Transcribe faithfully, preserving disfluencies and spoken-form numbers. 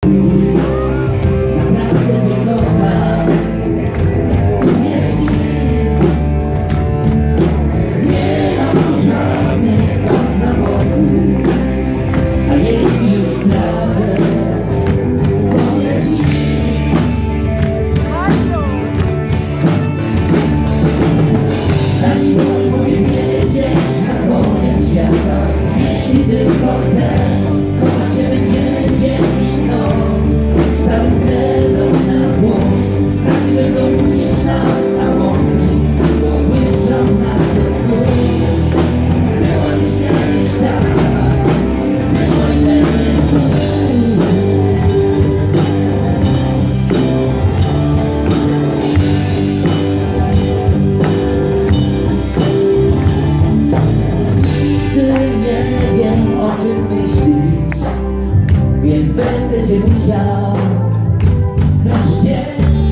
Naprawdę cię kocham. Wierz mi, nie mam żadnych praw na boku. A jeśli już sprawdzę, powiem ci, daj mi moje wiedzieć na koniec świata. Jeśli tylko chcesz, kochać cię będziemy dzień i noc. Stałym względem na złość, każdy będą budzić nas, a łąki połyszczą nas do snu. Było i śmianie świata, było i będzie znów. Nie wiem, o czym myślisz, więc będę cię musiał rozświecić.